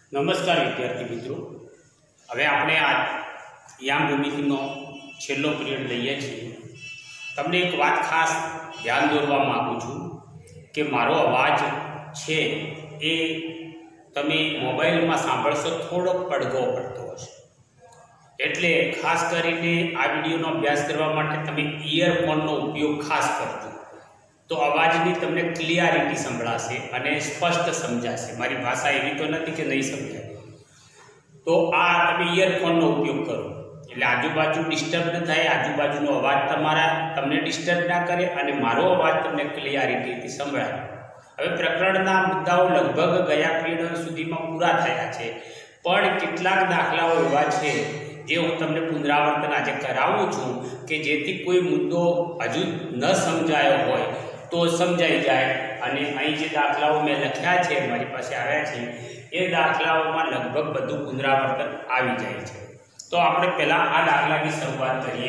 નમસ્કાર વિદ્યાર્થી મિત્રો, હવે આપણે આ યામ ભૂમિતિનો છેલ્લો પિરિયડ લઈએ છીએ. તમને એક વાત ખાસ ધ્યાન દોરવા માગું છું કે મારો અવાજ છે એ તમે મોબાઈલમાં સાંભળશો થોડોક પડઘો પડતો હશે, એટલે ખાસ કરીને આ વિડીયોનો અભ્યાસ કરવા માટે તમે ઇયરફોનનો ઉપયોગ ખાસ કરજો, તો અવાજની તમને ક્લિયરિટી સંભળાશે અને સ્પષ્ટ સમજાશે. મારી ભાષા એવી તો નથી કે નહીં સમજાય. તો આ તમે ઇયરફોનનો ઉપયોગ કરો એટલે આજુબાજુ ડિસ્ટર્બ ન થાય, આજુબાજુનો અવાજ તમને ડિસ્ટર્બ ના કરે અને મારો અવાજ તમને ક્લિયરિટીથી સંભળાય. હવે પ્રકરણના મુદ્દાઓ લગભગ ગયા પિરિયડ સુધીમાં પૂરા થયા છે, પણ કેટલાક દાખલાઓ એવા છે જે હું તમને પુનરાવર્તન આજે કરાવું છું કે જેથી કોઈ મુદ્દો હજુ ન સમજાયો હોય તો સમજાઈ જાય. અને અહીં જે દાખલાઓ મેં લખ્યા છે, મારી પાસે આવ્યા છે, એ દાખલાઓમાં લગભગ બધું પુનરાવર્તન આવી જાય છે. તો આપણે પહેલાં આ દાખલાની શરૂઆત કરીએ.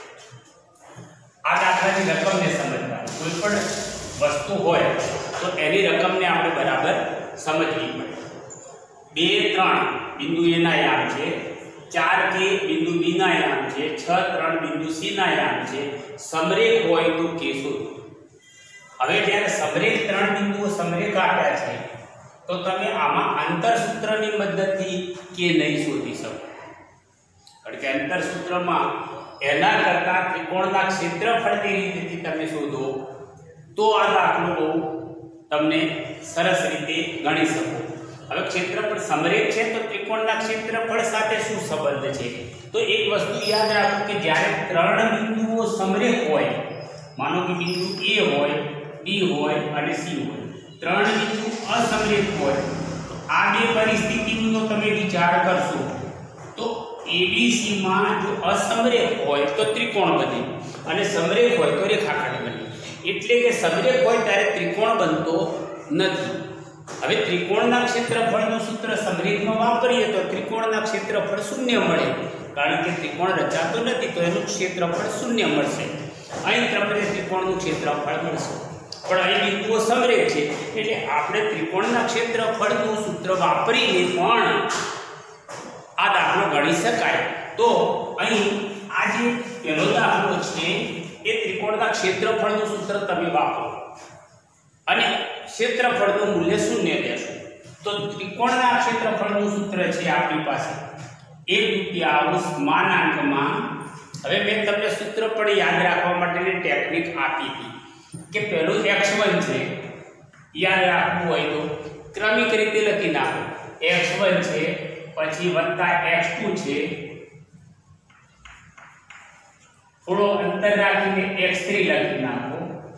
આ દાખલાની રકમને સમજવાની, કોઈ પણ વસ્તુ હોય તો એની રકમને આપણે બરાબર સમજવી પડે. 2, 3 બિંદુ એના યામ છે, 4 કે બિંદુ બી ના યામ છે, 6, 3 બિંદુ સી ના યામ છે. સમરેખ હોય તો કે શોધો. હવે જ્યારે સમરેખ 3 બિંદુઓ સમરેખ આપ્યા છે તો તમે આમાં અંતરસૂત્રની મદદથી કે નહીં શોધી શકો, કારણ કે અંતરસૂત્રમાં એના કરતાં ત્રિકોણના ક્ષેત્રફળની રીતથી તમે શોધો તો આ દાખલો તમને સરસ રીતે ગણી શકો. હવે ક્ષેત્રફળ સમરેખ છે તો ત્રિકોણના ક્ષેત્રફળ સાથે શું સંબંધ છે? તો એક વસ્તુ યાદ રાખો કે જ્યારે 3 બિંદુઓ સમરેખ હોય, માનો કે બિંદુ એ હોય, બી હોય અને સી હોય, 3 બિંદુ અસમરેખ હોય, તો આ બે પરિસ્થિતિનો તમે વિચાર કરશો તો એબીસી માં જો અસમરેખ હોય તો ત્રિકોણ બને અને સમરેખ હોય તો રેખાખંડ બને. એટલે કે સમરેખ હોય ત્યારે ત્રિકોણ બનતો નથી. હવે ત્રિકોણના ક્ષેત્રફળનું સૂત્ર સમરેખમાં વાપરીએ તો ત્રિકોણના ક્ષેત્રફળ શૂન્ય મળે, કારણ કે ત્રિકોણ રચાતો નથી તો એનું ક્ષેત્રફળ શૂન્ય મળશે. અહીં તમને ત્રિકોણનું ક્ષેત્રફળ મળશે, પણ અહીં બિંદુઓ સમરેખ છે એટલે આપણે ત્રિકોણના ક્ષેત્રફળનું સૂત્ર વાપરીને પણ આ દાખલો ગણી શકાય. તો અહીં આ જે પહેલો દાખલો છે એ ત્રિકોણના ક્ષેત્રફળનું સૂત્ર તમે વાપરો અને ક્ષેત્રફળનું મૂલ્ય શૂન્ય લેશો તો ત્રિકોણના ક્ષેત્રફળનું સૂત્ર છે આપણી પાસે 1/2 માનાંકમાં. હવે મેં તમને સૂત્ર પણ યાદ રાખવા માટેની ટેકનિક આપી હતી કે પહેલું x1 છે, યાદ રાખવું હોય તો ક્રમિક રીતે લખી નાખો. x1 છે, પછી વત્તા x2 છે, થોડો અંતર રાખીને x3 લખી નાખો,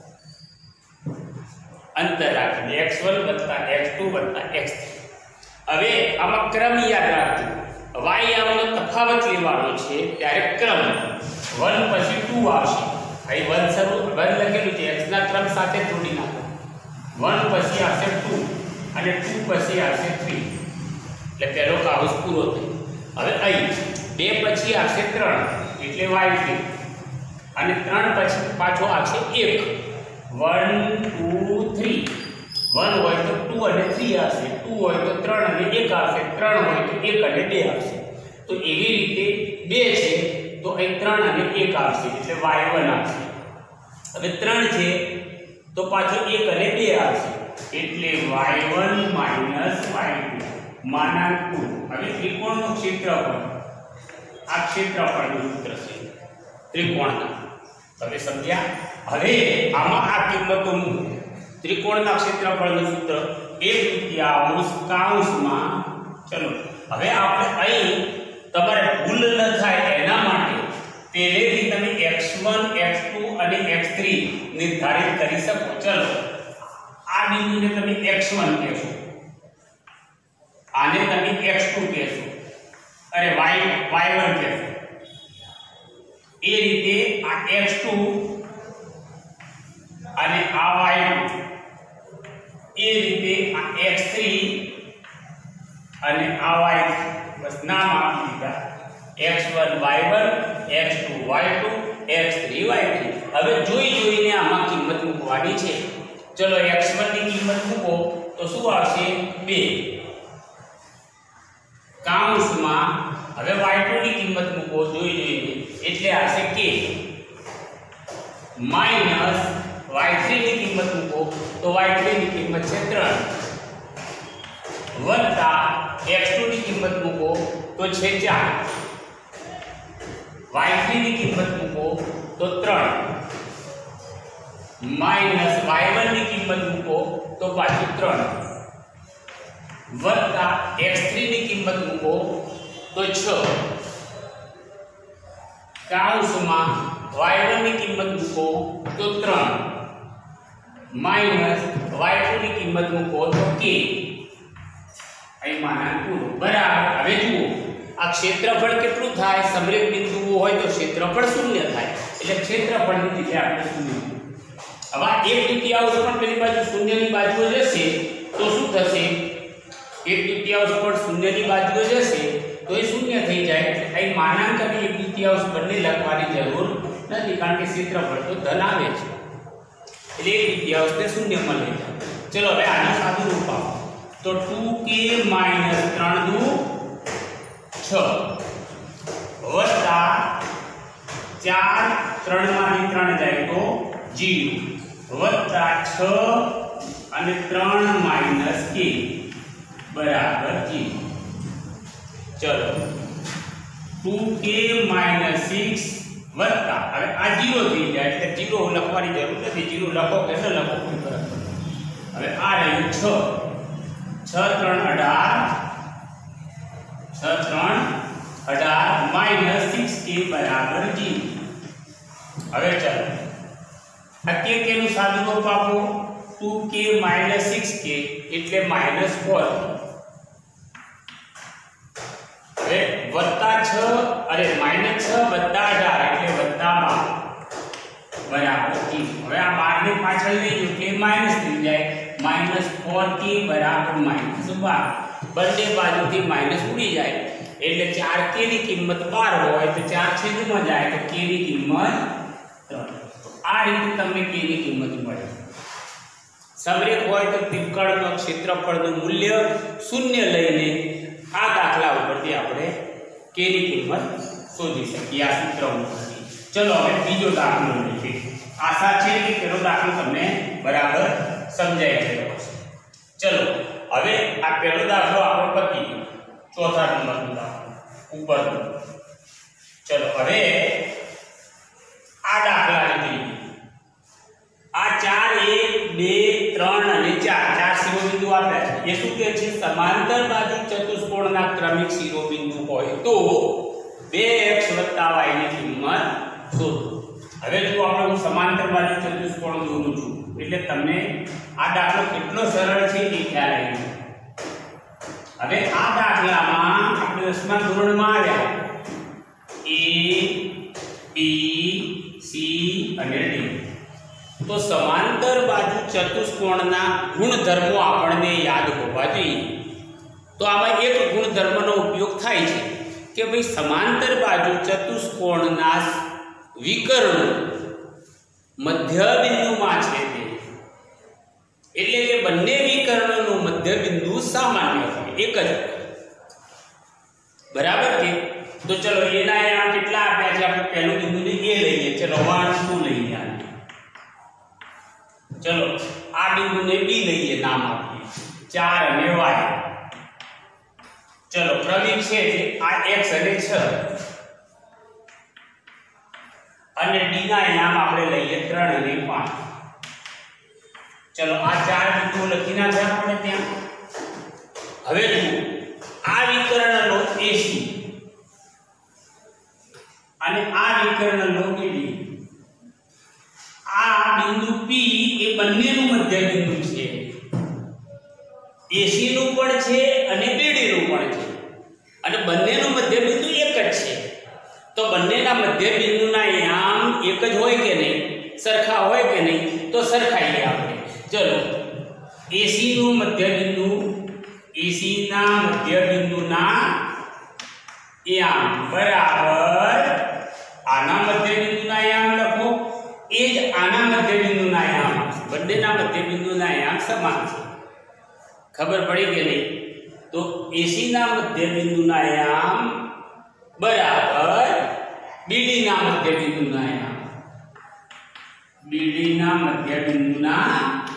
અંતર રાખીને x1 વત્તા x2 વત્તા x3. હવે આમાં ક્રમ યાદ રાખજો. y આમનો તફાવત લેવાનો છે ત્યારે ક્રમ 1 પછી 2 આવશે. અહીં 1 લખેલું છે, x ના ક્રમ સાથે જોડી નાખો. 1 પછી આવશે 2 અને 2 પછી આવશે 3, એટલે પહેલો કાઉસ પૂરો થયો. હવે અહીં 2 પછી આવશે 3 એટલે y3 અને 3 પછી પાછો આવશે 1. 1 2 3, 1 હોય તો 2 અને 3 આવશે, 2 હોય તો 3 અને 1 આવશે, 3 હોય તો 1 અને 2 આવશે. તો એવી રીતે 2 છે તો અહીં 3 અને 1 આવશે એટલે y1 આવશે. હવે 3 છે તો પાછો 1 અને 2 આવશે એટલે y1 y2 માનાંક 2. હવે ત્રિકોણનું ક્ષેત્રફળ, આ ક્ષેત્રફળનું સૂત્ર છે ત્રિકોણના. તમે સમજ્યા? હવે આમાં આ કિંમતો મૂકો. ત્રિકોણના ક્ષેત્રફળનું સૂત્ર 1/2 કાઉંસમાં. ચલો હવે આપણે અહીં તમારે ભૂલ ન થાય એના માટે પહેલેથી તમે x1 x2 અને x3 નિર્ધારિત કરી શકો. ચલો આ બિંદુને તમે x1 કહેશો, આને તમે x2 કહેશો, અરે y1 કહેશો. એ રીતે આ x2 અને આ y2, એ રીતે આ x3 અને આ y3. બસ નામ આપી દીધા, x1 y1, x2 y2, x3 y3. હવે જોઈને આમાં કિંમત મૂકવાની છે. ચલો x1 ની કિંમત મૂકો તો શું આવશે? 2. કાઉન્સમાં હવે y2 ની કિંમત મૂકો જોઈએ એટલે આવશે k માઈનસ y3 ની કિંમત મૂકો તો y3 ની કિંમત છે 3 વત્તા x2 ની કિંમત મૂકો તો છે 4 y3 ની કિંમત મૂકો તો 3 માઈનસ y1 ની કિંમત મૂકો તો પાછું 3 વત્તા x3 ની કિંમત મૂકો તો 6 કાઉન્સમાં y1 ની કિંમત મૂકો તો 3 માઈનસ y2 ની કિંમત મૂકો તો k અહીં માના પૂરો બરાબર. હવે જુઓ આ ક્ષેત્રફળ કેટલું થાય, સમરેખ બિંદુઓ હોય તો ક્ષેત્રફળ શૂન્ય થાય એટલે ક્ષેત્રફળની જગ્યાએ આપણે શૂન્ય. હવે એક તૃતીયાંશ પણ પેલી બાજુ શૂન્યની બાજુએ જશે તો શું થશે, એક તૃતીયાંશ પણ શૂન્યની બાજુએ જશે તો એ શૂન્ય થઈ જાય. અહીં માનાંક અને એક તૃતીયાંશ બંને લખવાની જરૂર નથી કારણ કે ક્ષેત્રફળ તો ધન આવે છે એટલે એક તૃતીયાંશને શૂન્યમાં લઈ જાઓ. ચલો હવે આનું સાદું રૂપ આપો તો 2k માઈનસ 3 દુ 6 વત્તા 4 3 માંથી 3 જાય તો 0 વત્તા 6 અને 3 માઈનસ k બરાબર 0. ચલો 2k માઈનસ 6 વત્તા હવે આ 0 થઈ જાય એટલે 0 લખવાની જરૂર નથી, 0 લખો કે ન લખો કોઈ ફરક પડે. હવે આ રહ્યું 6 3 18 માઈનસ 6k બરાબર 0. હવે ચાલો આ k નું સાદું રૂપ આપો 2k માઈનસ 6k એટલે માઈનસ 4. હવે વત્તા 6 અરે માઈનસ 6 વત્તા 18 એટલે વત્તા 12 બરાબર 0. હવે આ 12 ને પાછળ લઈ જો કે માઈનસ થઈ જાય માઈનસ 4k બરાબર માઈનસ 12 બંને બાજુથી માઈનસ ઉડી જાય એટલે 4k ની કિંમત 12 હોય તો 4 છેદમાં જાય તો k ની કિંમત 3. આ રીતે તમને k ની કિંમત મળે. સમરેખ હોય તો ત્રિકોણનો ક્ષેત્રફળનું મૂલ્ય શૂન્ય લઈને આ દાખલા ઉપરથી આપણે k ની કિંમત શોધી શકીએ આ સૂત્ર ઉપરથી. ચલો હવે બીજો દાખલો લઈએ. આશા છે કે પેલો દાખલો તમને બરાબર સમજાઈ ગયો હશે. ચલો હવે આ પહેલો દાખલો આપણો પતી ગયો. ચોથા નંબરનો દાખલો ઉપરનો. ચલો હવે આ દાખલા લઈએ. આ 4 1 2 3 અને 4 શિરોબિંદુ આપ્યા છે. એ શું કહે છે, સમાંતર બાજુ ચતુષ્કોણના ક્રમિક શિરોબિંદુ હોય તો 2x y ની કિંમત શોધો. હવે જો આપણે હું સમાંતર બાજુ ચતુષ્કોણ દોરું છું એટલે તમને આ દાખલો કેટલો સરળ છે એ ખ્યાલ આવી જાય. હવે આ દાખલામાં આપણે 10મા ધોરણમાં આવ્યા a b c અને d. તો સમાંતર બાજુ ચતુષ્કોણના ગુણધર્મો આપણને યાદ હોવા જોઈએ. તો આમાં એક ગુણધર્મનો ઉપયોગ થાય છે કે ભાઈ સમાંતર બાજુ ચતુષ્કોણના વિકર્ણો મધ્યબિંદુમાં છે એટલે કે બંને વિકર્ણોનું મધ્યબિંદુ સામાન્ય હોય એક જ બરાબર કે. તો ચલો એના આ કેટલા આપ્યા છે, આપણે પહેલું બિંદુને a લઈએ. ચલો 1 2 લઈએ. ચલો આ બિંદુને b લઈએ, નામ આપીએ 4 અને y. ચલો ક્રમિક છે એટલે આ x અને 6 અને d ના નામ આપણે લઈએ 3 અને 5. ચલો આ 4 બિંદુઓ લખી નાખ્યા આપણે ત્યાં. હવે જુઓ આ વિકર્ણ લો AC અને આ વિકર્ણ લો AD. આ બિંદુ P એ બંનેનું મધ્યબિંદુ છે. AC નું પણ છે અને BD નું પણ છે અને બંનેનું મધ્યબિંદુ એક જ છે. તો બંનેના મધ્યબિંદુના યામ એક જ હોય કે નહીં, સરખા હોય કે નહીં, તો સરખાઈએ આપણે. ચલો AC નું મધ્યબિંદુ AC ના મધ્યબિંદુના યામ બરાબર આના મધ્યબિંદુના યામ લખો એ જ આના મધ્યબિંદુના યામ. બંનેના મધ્યબિંદુના યામ સમાન છે. ખબર પડી કે નહીં? तो AC ના મધ્ય બિંદુના આયામ બરાબર BD ના મધ્ય બિંદુના આયામ, BD ના મધ્ય બિંદુના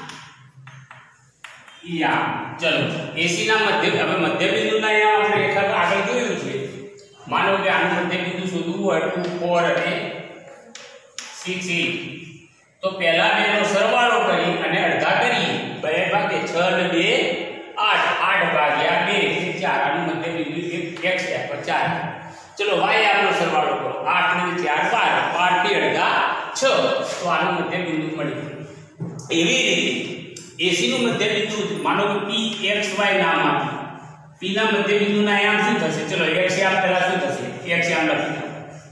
આયામ। ચલો AC ના મધ્ય, હવે મધ્ય બિંદુના આયામ આપણે રેખા આગળ જોયું છે। માનો કે આનું મધ્ય બિંદુ શોધવું હોય 2 4 અને 6 8, તો પહેલા બેનો સરવાળો કરી અને અડધા કરીએ, 2 ભાગે 6 અને 2 8, 8 ભાગ્યા 2 એટલે 4, આનું મધ્ય બિંદુ x છે પર 4। ચલો y આનો સરવાળો કરો, 8 ને 4 12, 12 થી અડધા 6, તો આનું મધ્ય બિંદુ મળી। એવી રીતે AC નું મધ્ય બિંદુ માનો કે p x y નામ આપ્યું, p ના મધ્ય બિંદુના આયામ શું થશે? ચલો x આમ પહેલા શું થશે? x આમ લખી દો,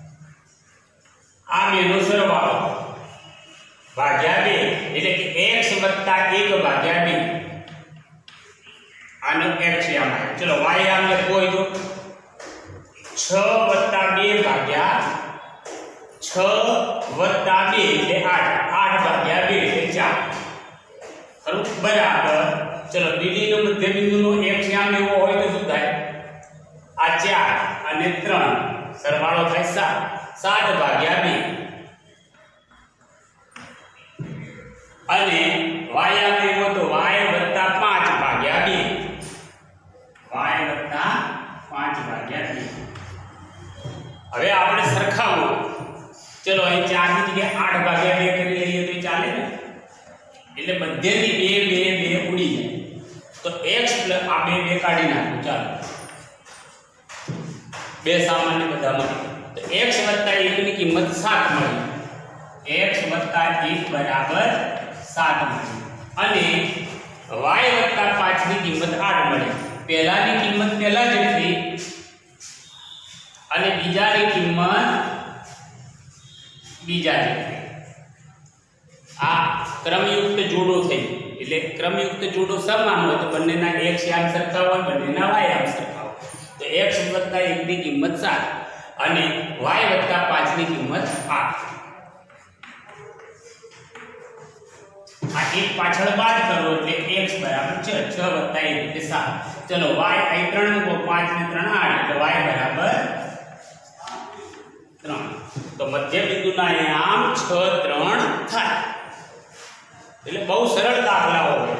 આ બેનો સરવાળો ભાગ્યા 2 એટલે કે x + 1 ભાગ્યા 2, આનો x આમ આવે। ચલો y આમ લખો હોય તો 6 + 2 ભાગ્યા 6 + 2 એટલે 8, 8 ભાગ્યા 2 એટલે 4, ખરું? બરાબર। ચલો BD નો મધ્ય બિંદુનો x આમ એવો હોય તો શું થાય? આ 4 અને 3 સરવાળો થાય 7, 7 ભાગ્યા 2 અને y આમ એવો તો y + 5 ભાગ્યા 2, y + 5 ભાગ્યા 2। હવે આપણે સરખાવો, ચલો અહીં 4 ની જગ્યાએ 8 ભાગ્યા 2 કરી લઈએ તો ચાલે ને? એટલે મધ્યથી 2 2 2 ઉડી જાય, તો x + આ 2 કાઢી નાખો, ચાલો 2 સામાન્ય બધા મળી, તો x + 1 ની કિંમત 7 મળી, x + 1 બરાબર 7 મળી, અને y + 5 ની કિંમત 8 મળી। પહેલાની કિંમત પહેલા જેટલી અને બીજાની કિંમત બીજા જેટલી। આ ક્રમયુક્ત જોડો થઈ, એટલે ક્રમયુક્ત જોડો સમાન હોય તો બંનેના x આમ સરખા હોય, બંનેના y આમ સરખા હોય, તો x + 1 ની કિંમત 7 અને y + 5 ની કિંમત 8। આ એક પાછળ બાદ કરો એટલે x બરાબર 6 + 1 એટલે 7। ચલો y અહીં 3 મૂકો, 5 ને 3 8 એટલે y બરાબર 3, તો મધ્ય બિંદુના આયામ 6 3 થાય। એટલે બહુ સરળ દાખલાઓ હોય,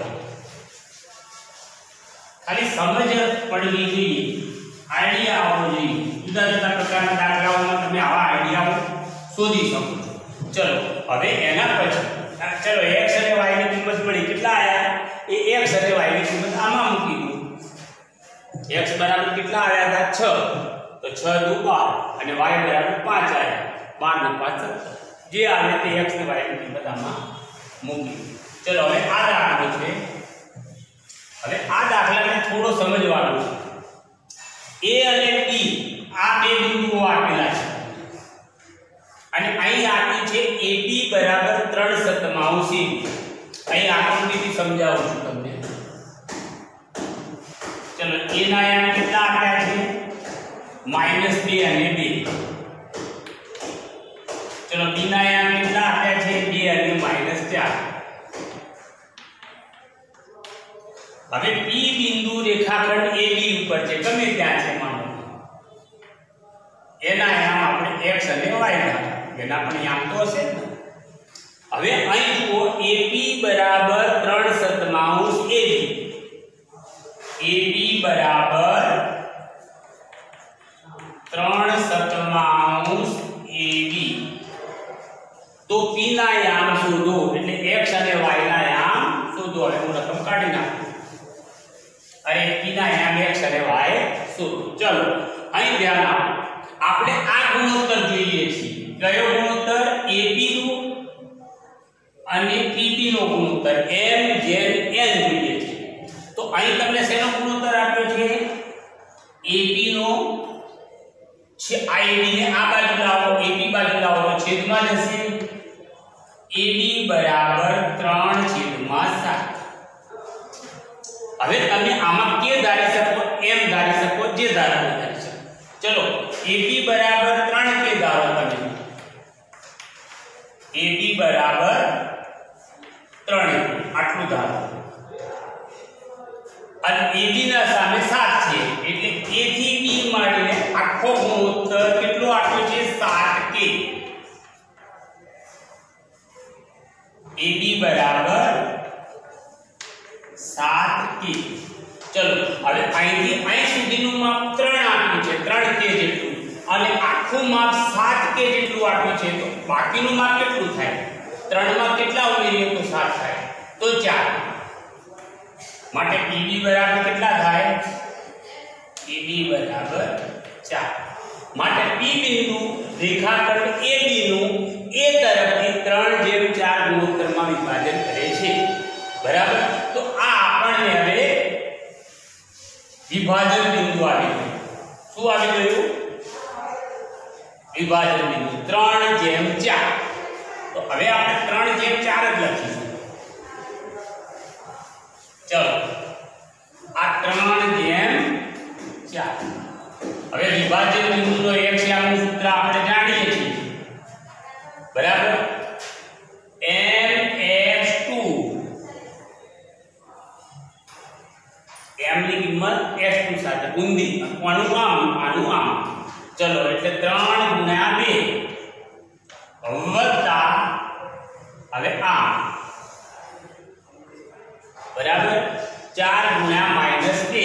ખાલી સમજ પડવી જોઈએ, આઈડિયા આવવો જોઈએ, જુદા જુદા પ્રકારના દાખલાઓમાં તમે આવા આઈડિયાઓ શોધી શકો છો। ચલો હવે એના પછી ચલો x અને y ની કિંમત મળી, કેટલા આયા? એ x અને y ની કિંમત આમાં મૂકી દો, x બરાબર કેટલા આવ્યા હતા? 6, તો 6 × 2 12 અને y બરાબર 5 આયા, 12 ને 5 17, જે આવે તે x અને y ની કિંમત આમાં મૂકી। ચલો હવે આ દાખલો છે, હવે આ દાખલાને થોડો સમજવાનો છે। a અને b આ બે બિંદુઓ આપેલા છે અને અહીં આપી છે AB બરાબર 3/7 અહીં આકૃતિથી સમજાવું છું તમને। ચલો a ના આયામ કેટલા આપ્યા છે? -2 અને 2। ચલો b ના આયામ કેટલા આપ્યા છે? 2 અને -4। હવે P બિંદુ રેખાખંડ AB ઉપર છે, ગમે ત્યાં છે માનો, એના આયામ આપણે x અને y ના, એના પણ આયામ તો હશે ને। હવે અહીં જુઓ AP બરાબર 3/7 AB બરાબર 3/7 AB, તો P ના આયામ શોધો, એટલે x અને y ના આયામ શોધો। હવે હું રકમ કાઢી નાખું, અરે P ના આયામ x અને y શોધો। ચલો અહીં ધ્યાન આપો, આપણે આ ગુણોત્તર જોઈએ છીએ, કયો ગુણોત્તર? AB નો અને PB નો ગુણોત્તર, m/n જોઈએ છે। તો અહીં તમને શેનો ગુણોત્તર આપ્યો છે? AB નો છે, IB ને આ બાજુ લાવો, AB બાજુ લાવો તો છેદમાં જશે, AB બરાબર 3/7। હવે તમે આમાં કે ધારી શકો, m ધારી શકો, જે ધારવું ધારી શકો। ચલો AB બરાબર 3 કે ધારો તમે, AB બરાબર 3 આટલું ધારો, અને AB ના સામે 7 છે એટલે A થી B મળીને આખો ગુણોત્તર કેટલો આપ્યો છે 7k. AB બરાબર 7k. ચલો હવે અહીંથી અહીં સુધીનું માપ 3 આપ્યું છે 3k જેટલું અને આખું માપ 7k જેટલું આપ્યું છે તો બાકીનું માપ કેટલું થાય 3 માં કેટલા ઉમેરીએ તો 7 થાય તો 4 માટે PB બરાબર કેટલા થાય PB બરાબર 4 માટે P બિંદુ રેખાખંડ AB નું A તરફથી 3/4 ગુણોત્તરમાં વિભાજન કરે છે બરાબર. તો આ આપણને હવે વિભાજન બિંદુ આવી ગયું. શું આવી ગયું વિભાજન બિંદુ 3/4. તો હવે આપણે 3/4 જ લખીશું. ચલો આ 3/4 હવે વિભાજન બિંદુનો એક નું સૂત્ર આપણે જાણીએ છીએ બરાબર. mx2 m ની કિંમત x2 સાથે ઊંધી આનું આમ ચલો એટલે 3 ગુણ્યા 2 વત્તા હવે આમ બરાબર 4 ગુણ્યા -2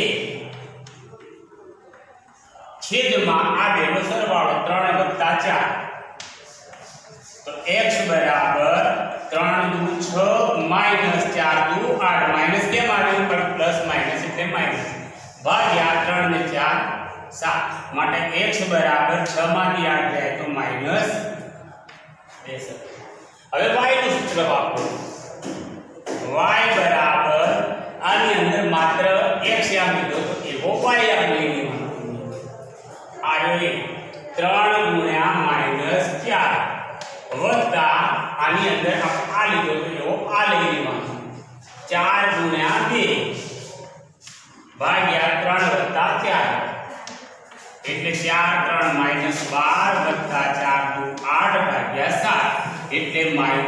છેદમાં આ બેનો સરવાળો 3 વત્તા 4 તો x બરાબર 3 દુ 6 -4 દુ 8 માઈનસ કેમ આવ્યું પણ પ્લસ માઈનસ એટલે માઈનસ ભાગ્યા 3 ને 4 7 માટે x બરાબર 6 માંથી 8 જાય તો માઈનસ 2. હવે y નું સૂત્ર વાપરો. y બરાબર આની અંદર માત્ર x યાદ લીધો તો એવો y યાદ લઈ લેવાનો. આને 3 ગુણ્યા -4 વત્તા આની અંદર આ લીધો તો એવો આ લઈ લેવાનો 4 ગુણ્યા 2 ભાગ્યા 3 વત્તા 4 એટલે 4 3 -12 વત્તા 4 દુ 8 ભાગ્યા 7 એટલે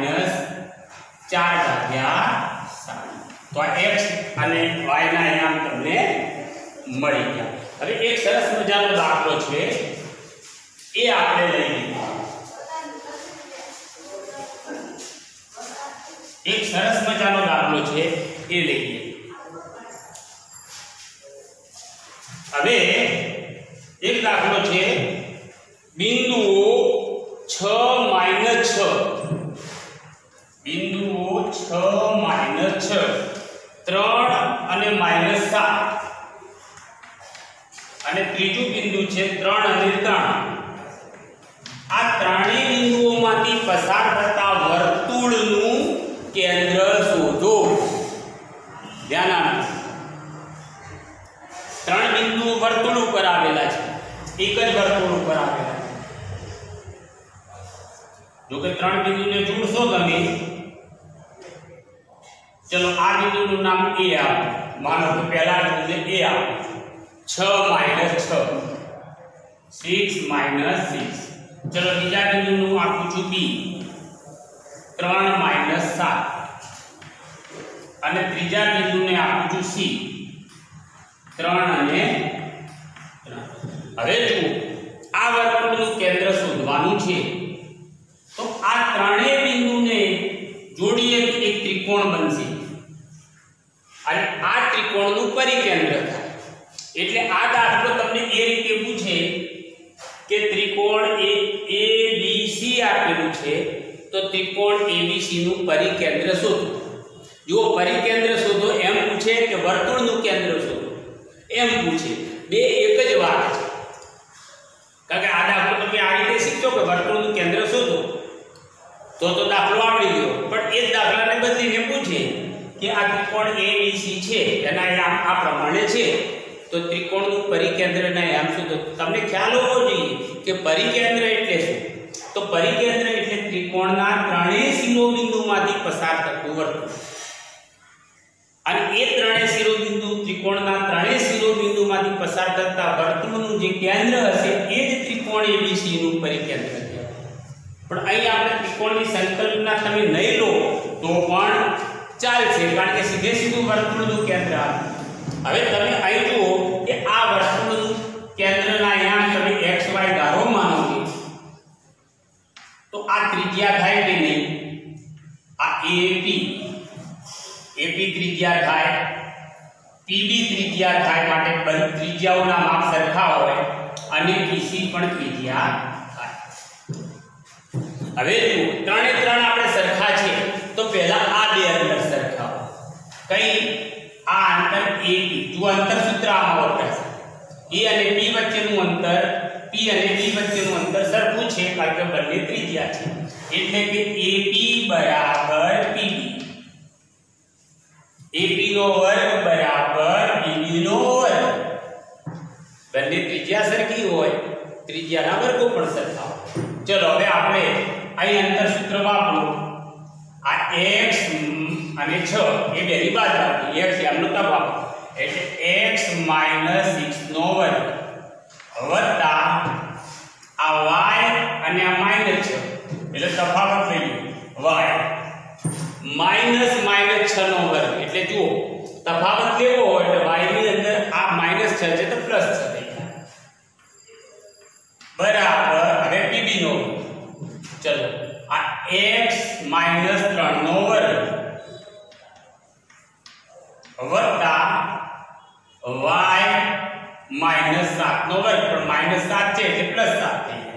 -4 ભાગ્યા 7. તો આ x અને y ના ઇનામ તમને મળી ગયા. હવે એક સરસ મજાનો દાખલો છે એ આપણે લઈ લઈએ. એક સરસ મજાનો દાખલો છે એ લઈએ. હવે એક દાખલો છે બિંદુઓ 6 -6 બિંદુઓ 6 -6 3 અને -7 અને ત્રીજું બિંદુ છે 3 અને 3. આ ત્રણેય બિંદુઓમાંથી પસાર થતા વર્તુળનું કેન્દ્ર શોધો. ધ્યાન આપો. 3 બિંદુઓ વર્તુળ ઉપર આવેલા છે. એક જ વર્તુળ ઉપર આવેલા છે. જો કે 3 બિંદુને જોડશો તમે ચલો આ બિંદુનું નામ A આપો. માનો કે પહેલા બિંદુને A આપો 6 -6 6 ચલો બીજા બિંદુનું આપું છું B 3 -7 અને ત્રીજા બિંદુને આપું છું C 3 અને 3. હવે જુઓ આ વર્તુળનું કેન્દ્ર શોધવાનું છે તો આ ત્રણેય બિંદુને જોડીએ તો એક ત્રિકોણ બનશે અને આ ત્રિકોણનું પરિકેન્દ્ર થાય. એટલે આ દાખલો તમને એ રીતે પૂછે કે ત્રિકોણ ABC આપેલું છે તો ત્રિકોણ ABC નું પરિકેન્દ્ર શોધો. જો પરિકેન્દ્ર શોધો એમ પૂછે કે વર્તુળનું કેન્દ્ર શોધો એમ પૂછે, બે એક જ વાત છે. કારણ કે આ દાખલો તમે આ રીતે શીખશો કે વર્તુળનું કેન્દ્ર શોધો તો દાખલો આવડી ગયો. પણ એ જ દાખલાને બદલીને પૂછે કે આ ત્રિકોણ ABC છે એના આ પ્રમાણે છે તો ત્રિકોણનું પરિકેન્દ્રના આમ શોધો. તમને ખ્યાલ હોવો જોઈએ કે પરિકેન્દ્ર એટલે શું. તો પરિકેન્દ્ર એટલે ત્રિકોણના ત્રણેય શિરોબિંદુમાંથી પસાર થતું વર્તુળ. અને એ ત્રણેય શિરોબિંદુ ત્રિકોણના ત્રણેય શિરોબિંદુમાંથી પસાર થતા વર્તુળનું જે કેન્દ્ર હશે એ જ ત્રિકોણ ABC નું પરિકેન્દ્ર કહેવાય. પણ અહીં આપણે ત્રિકોણની સંકલ્પના તમે નહીં લો તો પણ ચાલશે, કારણ કે સીધે સીધું વર્તુળનું કેન્દ્ર આવે. હવે તમે અહીં જુઓ કે આ વર્તુળનું કેન્દ્રના યામ તમે xy ધારો માનો છો તો આ ત્રિજ્યા થાય કે નહીં? આ AP ત્રિજ્યા થાય, PB ત્રિજ્યા થાય, માટે બંને ત્રિજ્યાઓના માપ સરખા હોય અને PC પણ ત્રિજ્યા થાય. હવે જુઓ ત્રણે ત્રણ આપણે સરખા છે તો પહેલા આ બે અંતર સરખાવો. કઈ? આ અંતર AP, જો અંતર સૂત્ર આમાં વપરાશે. A અને B વચ્ચેનું અંતર, P અને B વચ્ચેનું અંતર સરખું છે કારણ કે બંને ત્રિજ્યા છે. એટલે કે AP બરાબર PB, AP નો વર્ગ બરાબર PB નો વર્ગ. બંને ત્રિજ્યા સરખી હોય, ત્રિજ્યાના વર્ગો પણ સરખા હોય. ચલો હવે આપણે અહીં અંતર સૂત્ર વાપરો. આ x અને 6 એ બેની બાદબાકી, x એમનો તફાવત, એટલે x - 6 નો વર્ગ વત્તા આ y અને આ -6 એટલે તફાવત લઈએ y -6 નો વર્ગ. એટલે જુઓ તફાવત લેવો હોય એટલે y ની અંદર આ -6 છે તો +6 થઈ જાય બરાબર. હવે pb નો ચલો આ x - 3 નો વર્ગ વત્તા y -7 નો વર્ગ, પણ -7 છે એટલે +7 થઈ જાય.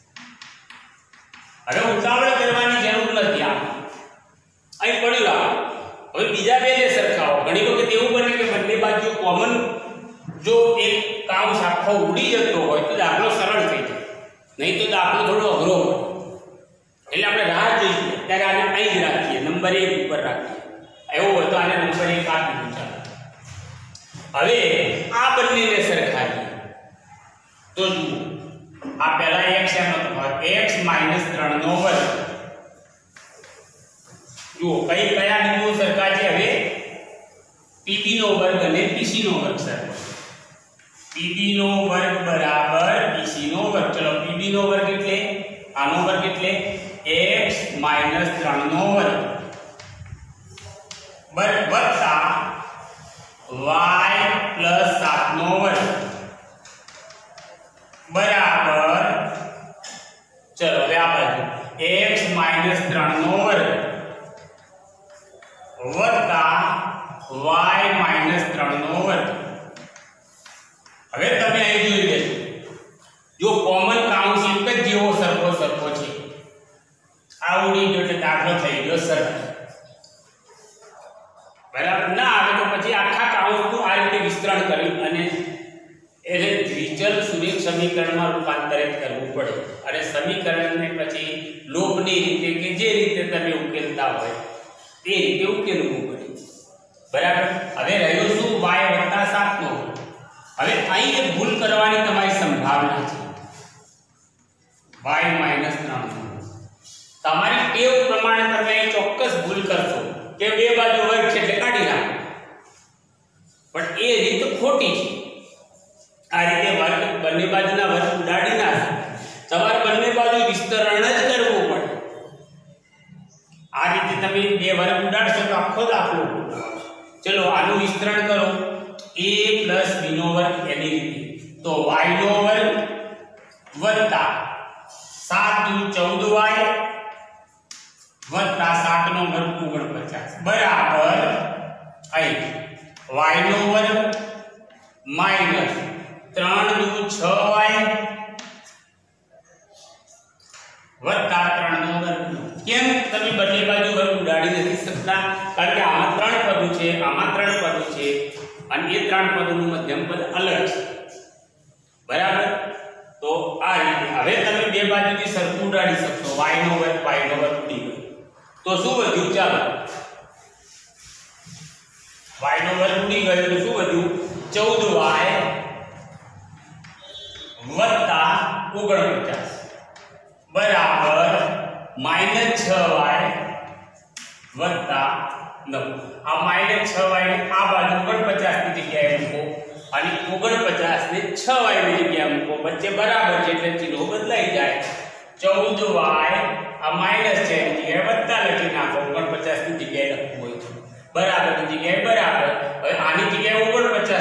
હવે ઉતાવળ કરવાની જરૂર નથી. અહીં પડ્યું આ. હવે બીજા બે સરખાવો. ઘણી વખત એવું બને કે બંને બાજુ કોમન જો એક કાઉન્સ આખો ઉડી જતો હોય તો દાખલો સરળ થઈ જાય, નહીં તો દાખલો થોડો અઘરો હોય. એટલે આપણે રાહ જોઈએ ત્યારે આને અહીં જ રાખીએ, નંબર 1 ઉપર રાખીએ. એવું હોય તો આને નંબર 1 આપી દઉં. ચાલો હવે આ બંનેને સરખાવીએ તો જુઓ આ પહેલા x એનો તફાવત x - 3 નો વર્ગ. જુઓ કયા બિંદુઓ સરખા છે? હવે pb નો વર્ગ અને pc નો વર્ગ સરખો. pb નો વર્ગ બરાબર pc નો વર્ગ. ચલો pb નો વર્ગ એટલે આનો વર્ગ એટલે x - 3 નો વર્ગ વત્તા y + 7 નો વર્ગ બરાબર. ચલો હવે આ બાજુ x - 3 નો વર્ગ વત્તા y - 3 નો વર્ગ. હવે તમે અહીં જોઈ લેજો, જો કોમન કાઉન્સ એક જ જેવો સરખો છે, આ ઉડી ગયો એટલે દાખલો થઈ ગયો સરળ. બરાબર ના આવે તો પછી આખા કાઉન્સનું આ રીતે વિસ્તરણ કરી અને એને દ્વિચલ સુરેખ સમીકરણમાં રૂપાંતરિત કરવું પડે. અને સમીકરણને પછી લોભની રીતે કે જે રીતે તમે ઉકેલતા હોય તે રીતે ઉકેલવું પડે. બરાબર. હવે રહ્યો શું? y + 7 નો. હવે અહીં એક ભૂલ કરવાની તમારી સંભાવના છે. y - 3 તમારી ટેવ પ્રમાણે તમે અહીં ચોક્કસ ભૂલ કરશો કે બે બાજુ વર્ગ છે એટલે કાઢી નાખો, પણ એ રીત ખોટી છે. આ રીતે વર્ગ બંને બાજુના વર્ગ ઉડાડી નાખો. તમારે બંને બાજુ વિસ્તરણ જ કરવું પડે. આ રીતે તમે બે વર્ગ ઉડાડશો તો આખો દાખલો. ચલો આનું વિસ્તરણ કરો. a + b નો વર્ગ એની રીતે તો y નો વર્ગ વત્તા 7 * 14y વત્તા 7 નો વર્ગ 49 બરાબર અહીં y નો વર્ગ માઈનસ 3 * 6y વત્તા 3 નો વર્ગ. કેમ તમે બંને બાજુ વર્ગ ઉડાડી નથી શકતા? કારણ કે આમાં 3 પદો છે, આમાં 3 પદો છે અને એ 3 પદોનું મધ્યમ પદ અલગ છે. બરાબર. તો આ રીતે હવે તમે બે બાજુથી સરખું ઉડાડી શકશો. y નો વર્ગ ઉડી ગયો તો શું વધ્યું? ચાલો y નો વર્ગ ઉડી ગયો તો શું વધ્યું? 14y વત્તા 49 બરાબર -6y વત્તા 9. આ -6y ને આ બાજુ 49 ની જગ્યાએ મૂકો અને 49 ને 6y ની જગ્યાએ મૂકો. વચ્ચે બરાબર છે એટલે ચિહ્નો બદલાઈ જાય. 14y આ માઈનસ છે એની જગ્યાએ વત્તા લખી નાખો. 49 ની જગ્યાએ લખવું હોય તો બરાબર ની જગ્યાએ બરાબર. હવે આની જગ્યાએ 49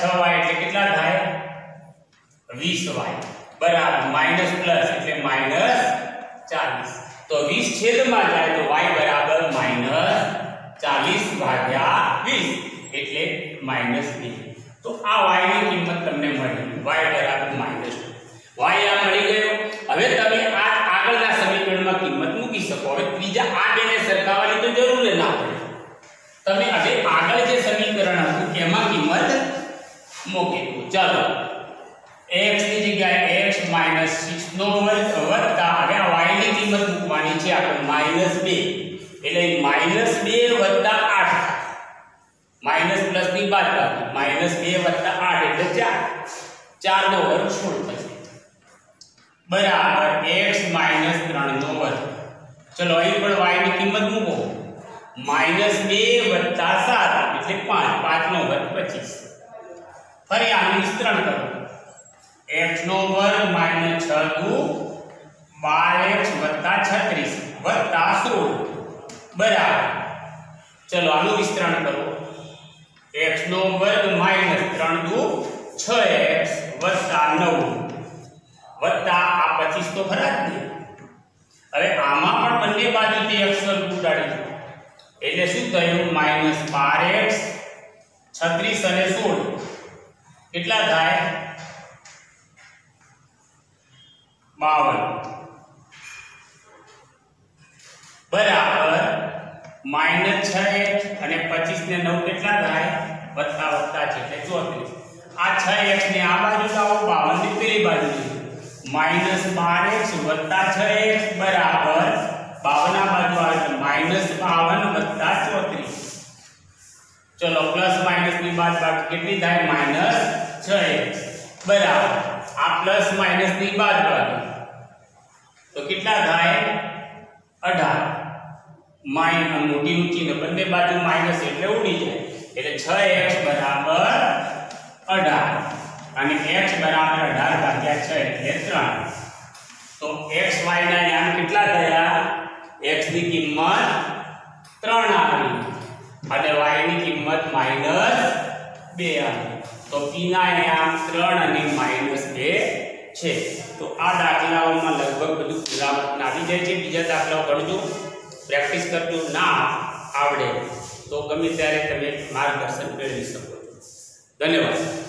6y એટલે કેટલા થાય 20y બરાબર માઈનસ પ્લસ એટલે માઈનસ 40 તો 20 છેદમાં જાય તો y બરાબર માઈનસ 40 ભાગ્યા 20 એટલે માઈનસ 2 તો આ y ની કિંમત તમને મળી y બરાબર માઈનસ 2 y આ મળી ગયો હવે તમે આ આગળના સમીકરણમાં કિંમત મૂકી શકો હવે ત્રીજા આ બેને સરખાવવાની તો જરૂર ના પડે તમે હવે આગળ જે સમીકરણ હતું એમાં કિંમત મૂકી દો ચાલો x ની જગ્યાએ x - 6 નો વર્ગ વત્તા હવે આ y ની કિંમત મૂકવાની છે આપણે -2 એટલે -2 વત્તા 8 માઈનસ પ્લસ ની બાદબાકી -2 વત્તા 8 એટલે 4 4 નો વર્ગ 16 થશે બરાબર x - 3 નો વર્ગ ચલો અહીં પણ y ની કિંમત મૂકો -2 વત્તા 7 એટલે 5 5 નો વર્ગ 25 ફરી આનું વિસ્તરણ કરો x નો વર્ગ -6 દુ 12x વત્તા 36 વત્તા 16 બરાબર ચલો આનું વિસ્તરણ કરો x નો વર્ગ -3 દુ 6x વત્તા 9 વત્તા આ 25 તો ખરા જ ને હવે આમાં પણ બંને બાજુથી અક્ષર ઉડાડી દો એટલે શું થયું -12x 36 અને 16 કેટલા થાય 52 બરાબર -6x અને 25 ને 9 કેટલા થાય વત્તા વત્તા છે એટલે 34 આ 6x ને આ બાજુ લાવો 52 ની પેલી બાજુ -12x વત્તા 6x બરાબર 52 ના બાજુ આવે તો -52 વત્તા 34 ચલો પ્લસ માઈનસ ની બાદબાકી કેટલી થાય -6x બરાબર આ પ્લસ માઈનસ ની બાદબાકી તો કેટલા થાય 18 માઈનસ મોટી ઊંચી ને બંને બાજુ માઈનસ એટલે ઉડી જાય એટલે 6x બરાબર 18 અને x બરાબર 18 ભાગ્યા 6 એટલે 3 તો x y ના યામ કેટલા થયા x ની કિંમત 3 આવી અને y ની કિંમત -2 આવી તો p ના યામ 3 અને -2 છે તો આ દાખલાઓમાં લગભગ બધું પુરાવા આવી જાય છે બીજા દાખલાઓ ગણજો પ્રેક્ટિસ કરજો ના આવડે તો ગમે ત્યારે તમે માર્ગદર્શન મેળવી શકો છો ધન્યવાદ